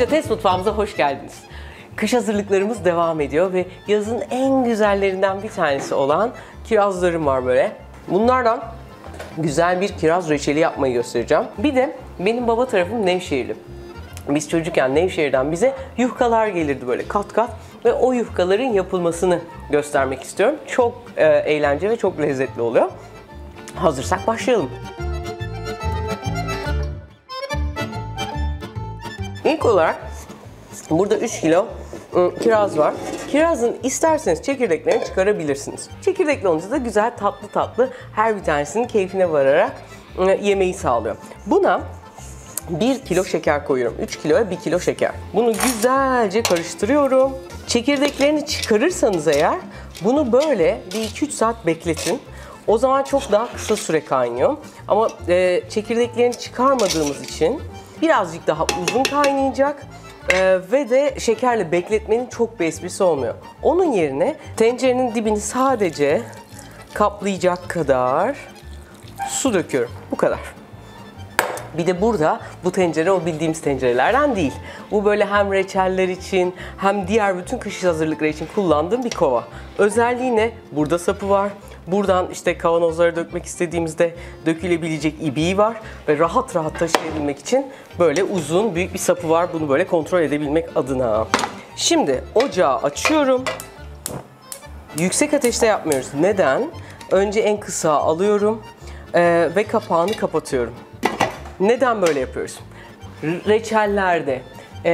Karaca Test Mutfağımıza hoş geldiniz. Kış hazırlıklarımız devam ediyor ve yazın en güzellerinden bir tanesi olan kirazlarım var böyle. Bunlardan güzel bir kiraz reçeli yapmayı göstereceğim. Bir de benim baba tarafım Nevşehirli. Biz çocukken Nevşehir'den bize yufkalar gelirdi böyle kat kat ve o yufkaların yapılmasını göstermek istiyorum. Çok eğlenceli ve çok lezzetli oluyor. Hazırsak başlayalım. İlk olarak burada 3 kilo kiraz var. Kirazın isterseniz çekirdeklerini çıkarabilirsiniz. Çekirdekli olunca da güzel tatlı tatlı her bir tanesinin keyfine vararak yemeği sağlıyor. Buna 1 kilo şeker koyuyorum. 3 kiloya 1 kilo şeker. Bunu güzelce karıştırıyorum. Çekirdeklerini çıkarırsanız eğer bunu böyle bir 2-3 saat bekletin. O zaman çok daha kısa süre kaynıyor. Ama çekirdeklerini çıkarmadığımız için birazcık daha uzun kaynayacak. Ve de şekerle bekletmenin çok bir esprisi olmuyor. Onun yerine tencerenin dibini sadece kaplayacak kadar su döküyorum. Bu kadar. Bir de burada bu tencere o bildiğimiz tencerelerden değil. Bu böyle hem reçeller için hem diğer bütün kış hazırlıkları için kullandığım bir kova. Özelliği ne? Burada sapı var. Buradan işte kavanozlara dökmek istediğimizde dökülebilecek ibiği var ve rahat rahat taşıyabilmek için böyle uzun büyük bir sapı var. Bunu böyle kontrol edebilmek adına. Şimdi ocağı açıyorum. Yüksek ateşte yapmıyoruz. Neden? Önce en kısa alıyorum ve kapağını kapatıyorum. Neden böyle yapıyoruz? Reçellerde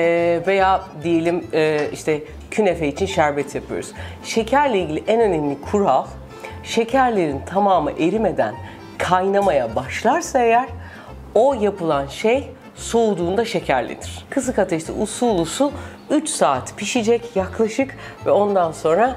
veya diyelim işte künefe için şerbet yapıyoruz. Şekerle ilgili en önemli kural, şekerlerin tamamı erimeden kaynamaya başlarsa eğer o yapılan şey soğuduğunda şekerlenir. Kısık ateşte usul usul 3 saat pişecek yaklaşık ve ondan sonra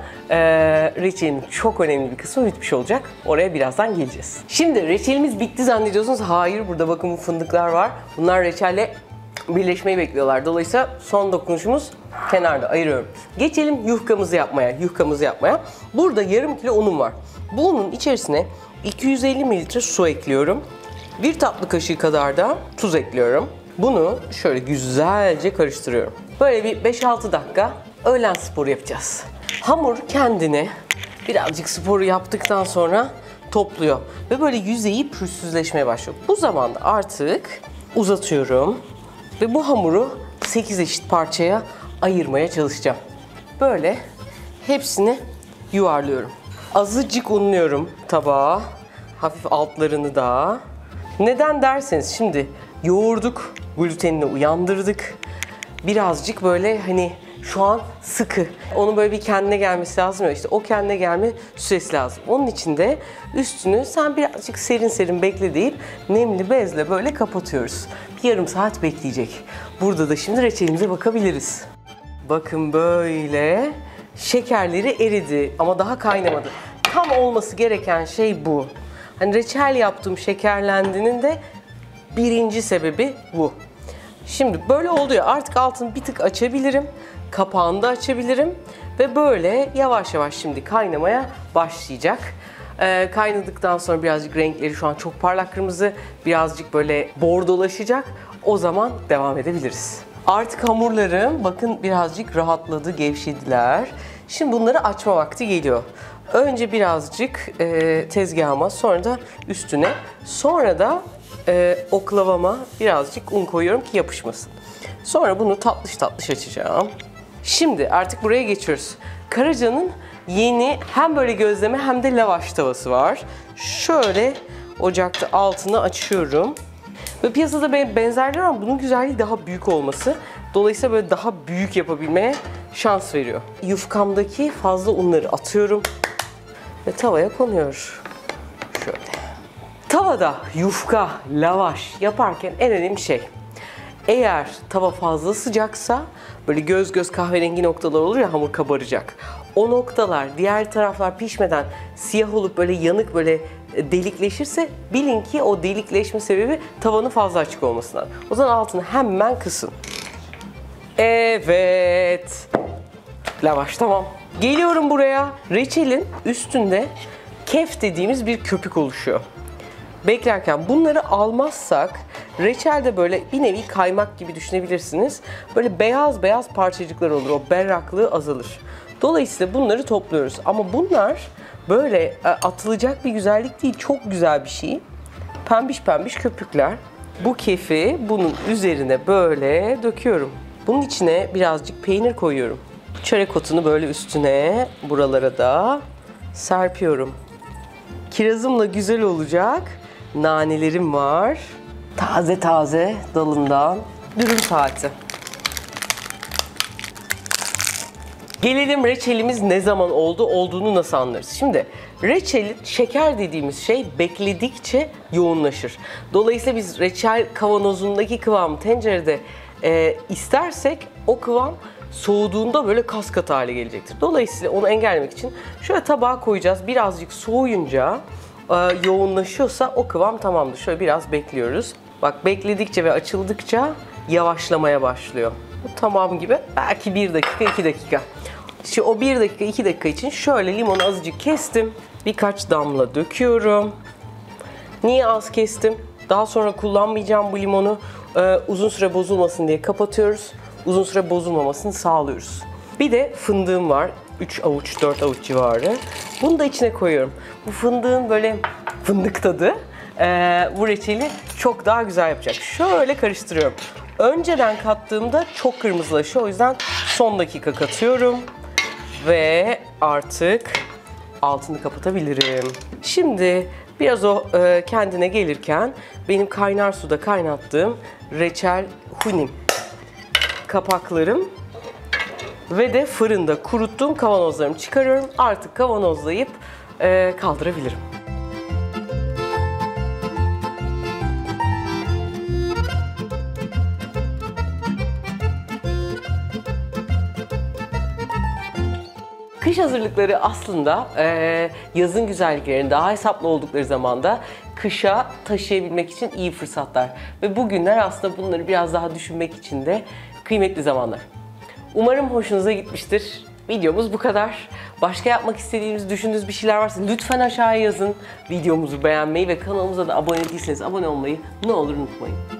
reçelin çok önemli bir kısmı bitmiş olacak. Oraya birazdan geleceğiz. Şimdi reçelimiz bitti zannediyorsunuz. Hayır, burada bakın bu fındıklar var. Bunlar reçelle birleşmeyi bekliyorlar. Dolayısıyla son dokunuşumuz kenarda, ayırıyorum. Geçelim yufkamızı yapmaya. Burada yarım kilo unum var. Bu unun içerisine 250 mililitre su ekliyorum. 1 tatlı kaşığı kadar da tuz ekliyorum. Bunu şöyle güzelce karıştırıyorum. Böyle bir 5-6 dakika öğlen sporu yapacağız. Hamur kendini birazcık sporu yaptıktan sonra topluyor ve böyle yüzeyi pürüzsüzleşmeye başlıyor. Bu zamanda artık uzatıyorum ve bu hamuru 8 eşit parçaya ayırmaya çalışacağım. Böyle hepsini yuvarlıyorum. Azıcık unluyorum tabağa. Hafif altlarını da. Neden derseniz şimdi yoğurduk, glutenini uyandırdık. Birazcık böyle hani şu an sıkı. Onun böyle bir kendine gelmesi lazım ya, işte o kendine gelme süresi lazım. Onun için de üstünü sen birazcık serin serin bekle deyip nemli bezle böyle kapatıyoruz. Bir yarım saat bekleyecek. Burada da şimdi reçelimize bakabiliriz. Bakın böyle şekerleri eridi ama daha kaynamadı. Tam olması gereken şey bu. Hani reçel yaptığım şekerlendiğinin de birinci sebebi bu. Şimdi böyle oluyor. Artık altını bir tık açabilirim. Kapağını da açabilirim. Ve böyle yavaş yavaş şimdi kaynamaya başlayacak. Kaynadıktan sonra birazcık renkleri şu an çok parlak kırmızı. Birazcık böyle bordolaşacak. O zaman devam edebiliriz. Artık hamurlarım bakın birazcık rahatladı, gevşediler. Şimdi bunları açma vakti geliyor. Önce birazcık tezgahıma, sonra da üstüne, sonra da oklavama birazcık un koyuyorum ki yapışmasın. Sonra bunu tatlış tatlış açacağım. Şimdi artık buraya geçiyoruz. Karaca'nın yeni hem böyle gözleme hem de lavaş tavası var. Şöyle ocakta altını açıyorum. Ve piyasada benzerler ama bunun güzelliği daha büyük olması. Dolayısıyla böyle daha büyük yapabilmeye şans veriyor. Yufkamdaki fazla unları atıyorum ve tavaya konuyor. Şöyle. Tavada yufka, lavaş yaparken en önemli şey, eğer tava fazla sıcaksa böyle göz göz kahverengi noktalar olur ya, hamur kabaracak. O noktalar diğer taraflar pişmeden siyah olup böyle yanık böyle delikleşirse bilin ki o delikleşme sebebi tavanın fazla açık olmasından. O zaman altını hemen kısın. Evet. Lavaş tamam. Geliyorum buraya. Reçelin üstünde kef dediğimiz bir köpük oluşuyor. Beklerken bunları almazsak Reçel de böyle bir nevi kaymak gibi düşünebilirsiniz. Böyle beyaz beyaz parçacıklar olur. O berraklığı azalır. Dolayısıyla bunları topluyoruz. Ama bunlar böyle atılacak bir güzellik değil. Çok güzel bir şey. Pembiş pembiş köpükler. Bu kefi bunun üzerine böyle döküyorum. Bunun içine birazcık peynir koyuyorum. Çörek otunu böyle üstüne, buralara da serpiyorum. Kirazımla güzel olacak. Nanelerim var. Taze taze dalından dürüm saati. Gelelim reçelimiz ne zaman olduğunu nasıl anlarız? Şimdi reçelin şeker dediğimiz şey bekledikçe yoğunlaşır. Dolayısıyla biz reçel kavanozundaki kıvamı tencerede istersek o kıvam soğuduğunda böyle kas katı hale gelecektir. Dolayısıyla onu engellemek için şöyle tabağa koyacağız. Birazcık soğuyunca yoğunlaşıyorsa o kıvam tamamdır. Şöyle biraz bekliyoruz. Bak bekledikçe ve açıldıkça yavaşlamaya başlıyor. Bu tamam gibi. Belki 1 dakika, 2 dakika. Şimdi o 1 dakika, 2 dakika için şöyle limonu azıcık kestim. Birkaç damla döküyorum. Niye az kestim? Daha sonra kullanmayacağım bu limonu. Uzun süre bozulmasın diye kapatıyoruz. Uzun süre bozulmamasını sağlıyoruz. Bir de fındığım var. 3 avuç, 4 avuç civarı. Bunu da içine koyuyorum. Bu fındığın böyle fındık tadı bu reçeli çok daha güzel yapacak. Şöyle karıştırıyorum. Önceden kattığımda çok kırmızılaşıyor. O yüzden son dakika katıyorum. Ve artık altını kapatabilirim. Şimdi biraz o kendine gelirken benim kaynar suda kaynattığım reçel hunim kapaklarım ve de fırında kuruttuğum kavanozlarımı çıkarıyorum. Artık kavanozlayıp kaldırabilirim. Kış hazırlıkları aslında yazın güzelliklerinin daha hesaplı oldukları zamanda kışa taşıyabilmek için iyi fırsatlar. Ve bugünler aslında bunları biraz daha düşünmek için de kıymetli zamanlar. Umarım hoşunuza gitmiştir. Videomuz bu kadar. Başka yapmak istediğiniz, düşündüğünüz bir şeyler varsa lütfen aşağıya yazın. Videomuzu beğenmeyi ve kanalımıza da abone değilseniz abone olmayı ne olur unutmayın.